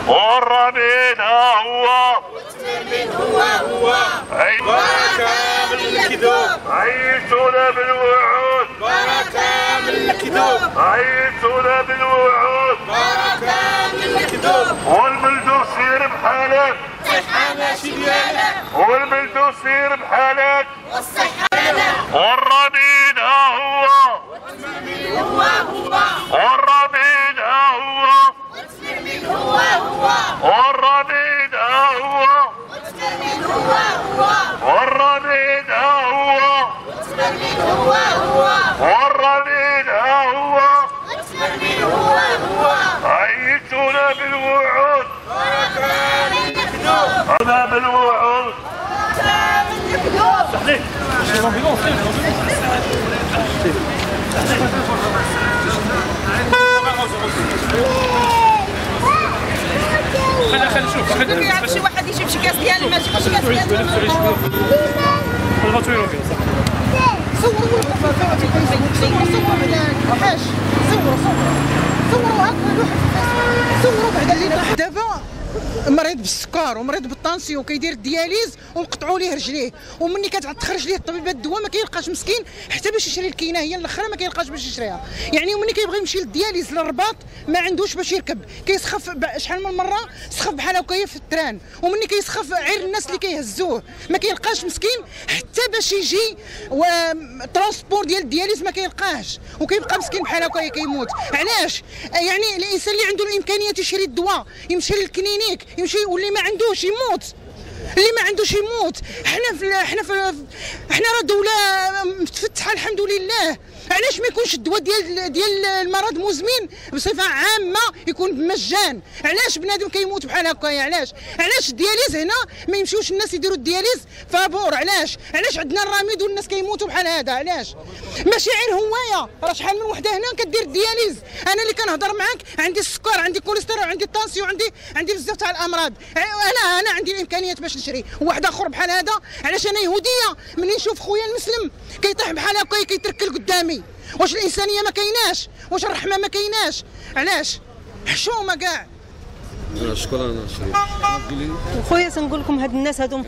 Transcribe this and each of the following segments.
والربيع هو والترميم هو بركة من الكذوب عيشونا بالوعود بركة من الكذوب عيشونا بالوعود بركة من الكذوب والبلد يصير بحالك صحة ماشي ديالك والبلد يصير بحالك والصحة لنا والربيع هو والترميم هو والربيع هو والترميم هو والربيع هو والترميم هو والربيع هو والترميم هو والربيع هو والترميم هو عيشونا بالوعود بركة من الكذوب أنا بالوعود بركة من الكذوب خلينا نشوف يعرف شي واحد يجيب شي كاس ديال الماء شي كاس ديال الماء الغطويرو فيه صح صوروا الحاج صوروا هكا صوروا بعدا دابا مريض بالسكر ومريض بالطانسيون كيدير الدياليز ونقطعوا ليه رجليه ومني كتخرج ليه الطبيبه الدواء ما كيلقاش مسكين حتى باش يشري الكينه هي الاخرى ما كيلقاش باش يشريها يعني ومني كيبغي يمشي للدياليز للرباط ما عندوش باش يركب كيسخف شحال من مره سخف بحال هكايا في التران ومني كيسخف عير الناس اللي كيهزوه ما كيلقاش مسكين حتى باش يجي ترونسبور ديال الدياليز ما كيلقاهش وكيبقى مسكين بحال هكايا كيموت علاش يعني الانسان اللي عنده الامكانيات يشري الدواء يمشي للكلينيك يمشي واللي ما عندوش يموت اللي ما عندوش يموت احنا راه دوله متفتحه الحمد لله علاش ما يكونش الدواء ديال المرض المزمن بصفه عامه يكون بمجان علاش بنادم كيموت بحال هكايا علاش الدياليز هنا ما يمشيوش الناس يديروا الدياليز فابور علاش عندنا الرميد والناس كيموتوا بحال هذا علاش ماشي غير هوايه راه شحال من وحده هنا كدير الدياليز انا اللي كنهضر معاك عندي السكر عندي الكوليسترول عندي الطانسيون عندي بزاف تاع الامراض انا عندي الامكانيات باش نشري واحد اخر بحال هذا علاش انا يهوديه ملي نشوف خويا المسلم كيطيح بحال هكا كيتركل قدامي واش الانسانيه ما كايناش واش الرحمه ما كايناش علاش حشومه كاع شكرا شريف خويا تنقول لكم هاد الناس هادو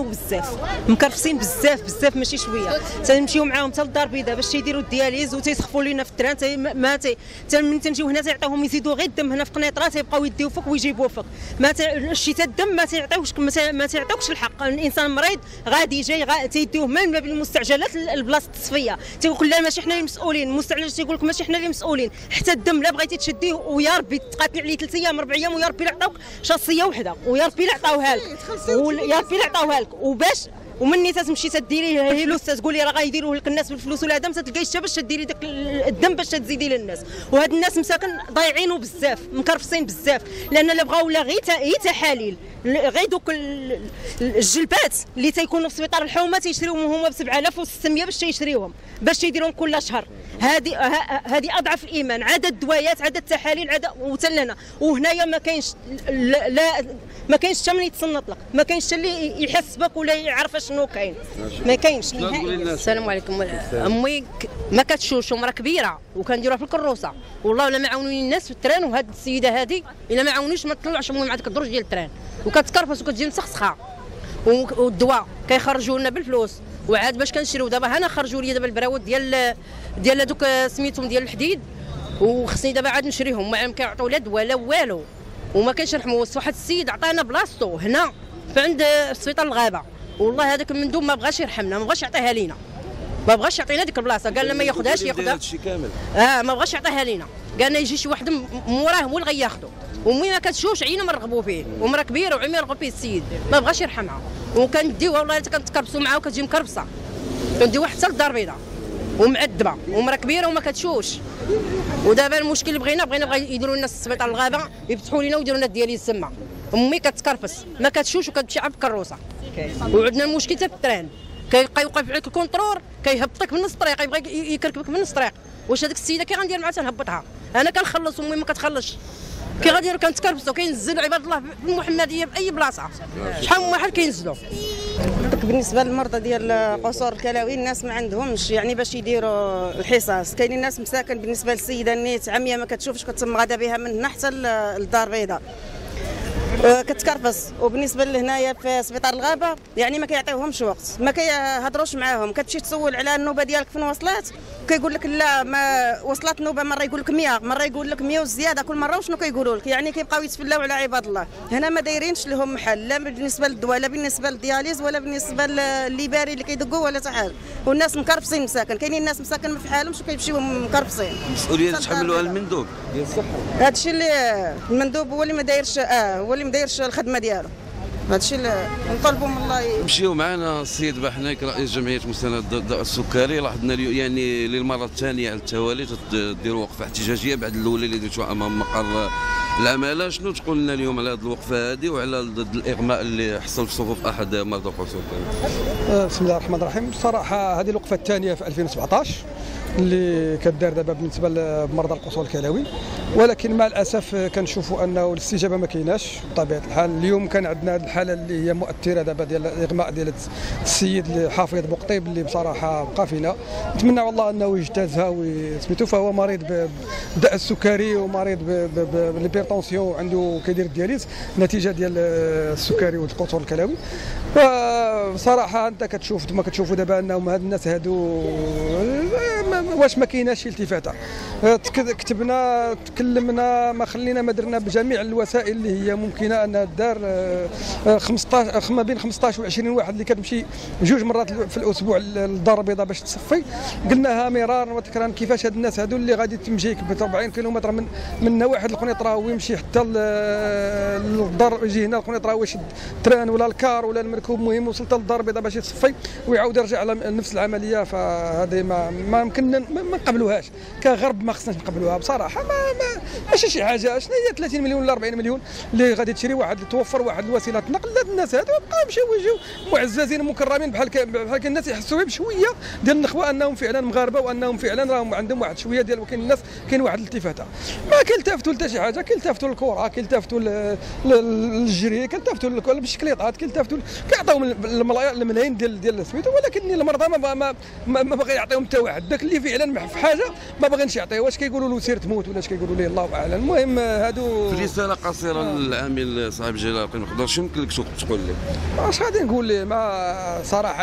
مكرفسين بزاف ماشي شويه تنمشيو معاهم حتى للدار البيضاء باش تيديروا الدياليز وتيسخفوا لينا في التران من تنجيو هنا تيعطيوهم يزيدوا غير الدم هنا في قنيطره تيبقاو يديو فوق ويجيبوا فوق الشتاء الدم ما تعطيوش الحق الانسان مريض غادي جاي تيديوه من بالمستعجلات لبلاصه التصفيه تيقول لا ماشي حنا اللي مسؤولين المستعجل تيقول لك ماشي حنا اللي مسؤولين حتى الدم لا بغيتي تشديه ويا ربي تقاتل عليه 3 ايام 4 ايام ويا ربي عطاوك شخصيه وحده ويا ربي لا عطاوها لك ويا ربي لا عطاوها لك وباش ومني تمشي تديري هيلوس تقولي راه غيديروه لك الناس بالفلوس ولا هذا ما تلقايش حتى باش تديري داك الدم باش تزيدي للناس وهاد الناس مساكن ضايعينه بزاف مكرفسين بزاف لان لا بغاو لا غير تحاليل غير دوك الجلبات اللي تيكونوا في سبيطار الحومه تيشريوهم هما ب 7600 باش تيشريوهم باش تيديروهم كل شهر هذه اضعف الايمان عدد الدوايات عدد التحاليل عدد وتلنا وهنايا ما كاينش لا ما كاينش حتى من يتصنت لك ما كاينش حتى اللي يحس بك ولا يعرف شنو كاين ما كاينش نهائيا. السلام عليكم. امي ما كتشوش مرا كبيره وكنديروها في الكروسه والله الا ما عاونوني الناس في التران وهاد السيده هذه الا ما عاونوش ما تطلعش المهم عندك الدرج ديال التران وكتكرفس وكتجي مسخسخه والدواء كيخرجوا لنا بالفلوس وعاد باش كنشريو دابا انا خرجوا لي دابا البراود ديال هذوك سميتهم ديال الحديد وخصني دابا عاد نشريهم ما كيعطيو لا دواء لا والو وما كاينش رحمه. واحد السيد عطانا بلاصتو هنا عند سبيطار الغابه والله هذاك المندوب ما بغاش يرحمنا ما بغاش يعطيها لينا ما بغاش يعطينا ديك البلاصه قال لنا ما ياخذهاش ياخذها هادشي كامل ما بغاش يعطيها لينا قال لنا يجي شي واحد موراه هو اللي غياخذو ومي ما كتشوفش عينا ما رغبوا فيه ومرا كبيره وعمي رغب فيه السيد ما بغاش يرحمها وكنديوها والله حتى كنتكربسوا معاها وكتجي مكربسه كنديوها حتى للدار البيضاء ومعذبه ومرا كبيره وما كتشوفش ودابا المشكل اللي بغينا يديروا لنا السبيطار الغابه يفتحوا لنا ويديروا لنا الدياليز تما امي كتكرفس ما كتشوفش وكتمشي عاد بالكروسه وعندنا المشكل حتى في التران كيبقى يوقف عليك الكونترول كيهبطك من نص الطريق يبغى يكركبك من نص الطريق واش هذيك السيده كي غندير معها تنهبطها انا كنخلص امي ما كتخلصش كي غادي كنتكرفسوا كينزلوا عباد الله في المحمديه باي بلاصه شحال من واحد كينزلوا. بالنسبه للمرضى ديال قصور الكلاوي الناس ما عندهمش يعني باش يديروا الحصص كاينين ناس مساكن بالنسبه للسيده نيت عمية ما كتشوفش كتم غادا بها من هنا حتى للدار البيضاء كتكرفس. وبالنسبه لهنايا في سبيطار الغابه يعني ما كيعطيوهمش وقت، ما كيهضروش معاهم. كتمشي تسول على النوبه ديالك فين وصلت كيقول لك لا ما وصلت النوبه، مره يقول لك 100، مره يقول لك 100 وزياده، كل مره وشنو كيقولوا لك. يعني كيبقاو يتفلاو على عباد الله. هنا ما دايرينش لهم محل، لا بالنسبه للدواء لا بالنسبه للدياليز ولا بالنسبه لليباري اللي كيدقوا ولا حتى حاجه. والناس مكرفسين مساكن، كاينين الناس مساكن ما في حالهمش وكيمشيو مكرفسين. المسؤوليه تحملوها المندوب ديال الصحه. هذا الشيء اللي المندوب هو اللي ما دايرش هو اللي ما دايرش الخدمه ديالو. هذا الشيء اللي نطالبوا من الله. مشيو معنا السيد بحناك رئيس جمعيه مساندة الداء السكري. لاحظنا يعني للمره الثانيه على التوالي تديروا وقفه احتجاجيه بعد الاولى اللي درتوها امام مقر العماله. شنو تقول لنا اليوم على هذه الوقفه هذه وعلى ضد الاغماء اللي حصل في صفوف احد مرضى السكري؟ بسم الله الرحمن الرحيم. بصراحه هذه الوقفه الثانيه في 2017 اللي كدار دابا بالنسبه لمرضى القصور الكلوي، ولكن مع الاسف كنشوفوا انه الاستجابه ما كايناش بطبيعه الحال. اليوم كان عندنا هذه الحاله اللي هي مؤثره دابا ديال الاغماء ديال السيد الحافظ بوقطيب اللي بصراحه بقى فينا. نتمنى والله انه يجتازها وسميتو، فهو مريض بالداء السكري ومريض بالهيبرتونسيون وعنده كيدير الدياليز نتيجه ديال السكري والقصور الكلوي. فبصراحه انت كتشوف ما كتشوفوا دابا انهم هاد الناس هادو واش ما كايناش شي التفاته. كتبنا تكلمنا ما درنا بجميع الوسائل اللي هي ممكنه انها دار 15 ما بين 15 و 20 واحد اللي كتمشي 2 مرات في الاسبوع للدار البيضاء باش تصفي. قلناها مرارا وتكرارا كيفاش هاد الناس هادو اللي غادي تمشي ب 40 كيلومتر من واحد القنيطره ويمشي حتى للدار يجي هنا القنيطره واش التران ولا الكار ولا المركوب، مهم وصلت للدار البيضاء باش يتصفي ويعاود يرجع على نفس العمليه. فهذه ما يمكننا ما نقبلوهاش كغرب، ما خصناش نقبلوها بصراحه. ماشي شي حاجه. شنو هي 30 مليون ولا 40 مليون اللي غادي تشري واحد توفر واحد الوسيله نقل لهاد الناس هادو يبقاو يمشيو ويجيو معززين مكرمين بحال الناس يحسوا بشويه ديال النخوه انهم فعلا مغاربه وانهم فعلا راهم عندهم واحد شويه ديال وكاين الناس كاين واحد الالتفاته. ما كيلتفتوا حتى شي حاجه، كيلتفتوا للكره، كيلتفتوا للجري، كيلتفتوا بالشكليطات، كيلتفتوا كيعطيوهم الملايين ديال سميتو، ولكن المرضى ما باغي يعطيهم حتى واحد. داك اللي فعلا في حاجه ما باغينش يعطيه. واش كيقولوا له سير تموت ولا اش كيقولوا ليه الله اعلم. المهم هادو في رساله قصيره للعامل صاحب الجلاله القيم المقدار، شنو يمكن لك تقول ليه؟ اش غادي نقول ليه؟ ما صراحه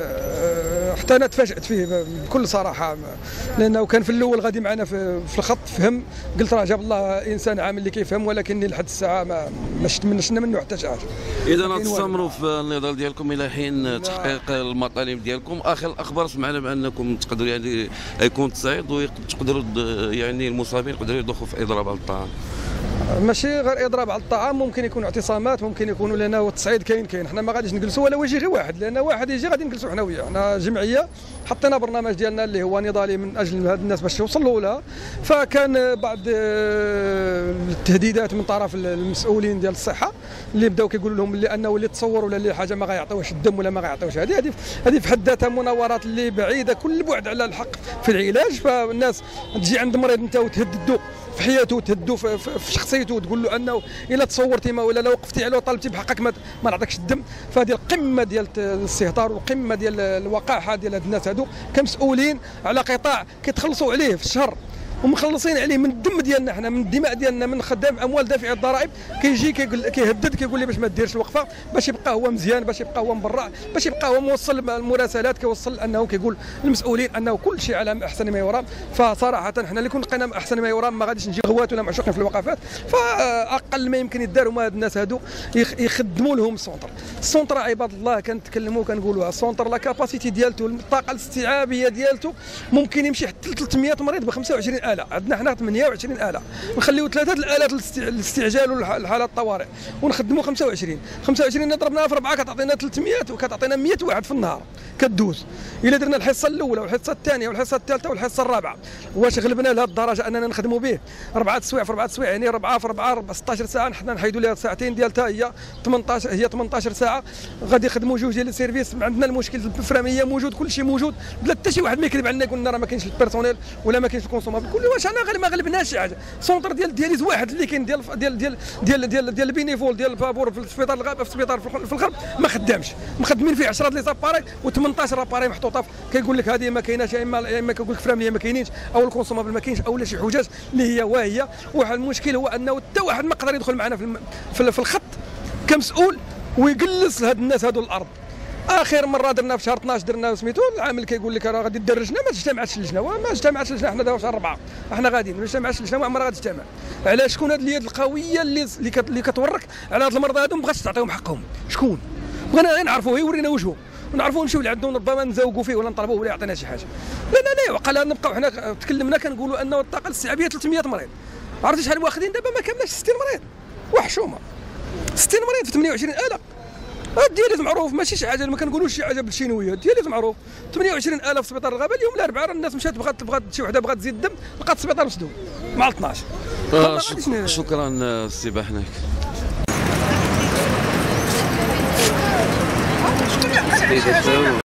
حتى انا تفاجات فيه بكل صراحه، لانه كان في الاول غادي معنا في الخط فهم، قلت راه جاب الله انسان عامل اللي كيفهم، ولكن لحد الساعه ما شتمنشنا منه حتى شي حاجه. اذا تستمروا في النضال ديالكم الى حين تحقيق المطالب ديالكم. اخر الاخبار سمعنا بانكم تقدروا يعني يكون تصعيد وتقدروا يعني المصابين يقدروا يدخلوا في اضراب على الطعام. ماشي غير اضراب على الطعام، ممكن يكونوا اعتصامات، ممكن يكونوا لنا والتصعيد كاين. حنا ما غاديش نجلسوا ولا يجي غير واحد، لان واحد يجي غادي نجلسوا حنا وياه. حنا جمعيه حطينا برنامج ديالنا اللي هو نضالي من اجل هاد الناس باش يوصلوا لها. فكان بعض التهديدات من طرف المسؤولين ديال الصحه اللي بداو كيقولوا لهم اللي انه اللي تصور ولا اللي حاجه ما غيعطيوش الدم ولا ما غيعطيوش. هذه في حد ذاتها مناورات اللي بعيده كل البعد على الحق في العلاج. فالناس تجي عند مريض انت وتهددو في حياته وتهدو في شخصيته وتقول له انه الا تصورتي ما ولا لو وقفتي عليه وطلبتي بحقك ما نعطيكش الدم. فهذه القمه ديال الاستهتار وقمه ديال الوقاحه ديال هاد الناس هادو كمسؤولين على قطاع كيتخلصوا عليه في الشهر ومخلصين عليه من الدم ديالنا، حنا من الدماء ديالنا، من خدام اموال دافعي الضرائب. كيجي كيهدد كيقول لي باش ما ديرش الوقفه، باش يبقى هو مزيان، باش يبقى هو مبرع، باش يبقى هو موصل المراسلات، كيوصل انه كيقول للمسؤولين انه كل شيء على احسن ما يرام. فصراحه حنا اللي كنا لقينا احسن ما يرام ما غاديش نجي غوات ولا معشوقين في الوقفات. فاقل ما يمكن يدار هما هاد الناس هادو يخدموا لهم السونتر عباد الله. كنتكلموا كنقولوها السونتر لا كاباسيتي ديالته الطاقه الاستيعابيه ديالته ممكن يمشي حتى ل 300 مريض ب 25 آلة. عندنا حنا 28 آلة، نخليو 3 الآلات للاستعجال والحالات الطوارئ ونخدموا 25 ضربناها في 4 كتعطينا 300 وكتعطينا 100 واحد في النهار كدوز. الا درنا الحصه الاولى والحصه الثانيه والحصه الثالثه والحصه الرابعه، واش غلبنا لهذه الدرجه اننا نخدموا به 4 سوايع في 4 سوايع، يعني 4 في 4 16 ساعه. حنا نحيدوا لها ساعتين ديالتها هي 18 ساعه. غادي يخدموا 2 ديال السيرفيس. عندنا المشكل الفراميه موجود، كل شيء موجود، بلا حتى شي واحد ما يكذب علينا يقول لنا راه ما كاينش البيرسونيل ولا ما كاينش الكونسومابل. تقول لي واش انا ما غلبناش شي حاجه. سونتر ديال الدياليز واحد اللي كاين ديال البينيفول ديال البابور في السبيطار الغرب في الغرب ما خدامش، مخدمين فيه 10 لي زاباري و18 اباري محطوطه. كيقول لك هذه ما كايناش، يا اما كيقول لك فرامليه ما كاينينش، او الكونسومابل ما كاينش، او شي حجاج اللي هي واهيه. واحد المشكل هو انه حتى واحد ما يقدر يدخل معنا في الخط كمسؤول ويجلس لهاد الناس هادو الارض. اخر مره درنا في شهر 12 درنا سميتو العامل كيقول لك راه غادي دير لجنه، ما اجتمعتش اللجنه، ما اجتمعتش اللجنه. حنا دابا في شهر 4 احنا غاديين ما اجتمعش اللجنه وعمرها غادي تجتمع. علاش؟ شكون هاد اليد القويه اللي كتورك على هاد المرضى هادو ما بغاتش تعطيهم حقهم؟ شكون؟ بغينا غير نعرفوه، يورينا وجهه ونعرفوا نمشيو لعندو ربما نزوقوا فيه ولا نطلبوه ولا يعطينا شي حاجه. لا يعقل نبقاو حنا تكلمنا كنقولوا انه الطاقه الاستيعابيه 300 مريض. عرفتي شحال واخدين دابا؟ ما كاملاش 60 مريض وحشومه. 60 مريض في 28,000. الدياليز معروف، ماشي شي حاجه ما كنقولوش شي حاجه بالشينويه. الدياليز معروف 28,000 في سبيطار الغابه. اليوم الاربعاء الناس مشات بغات شي وحده بغات تزيد الدم، لقات السبيطار مسدود مع 12. شكرا سي بحناك.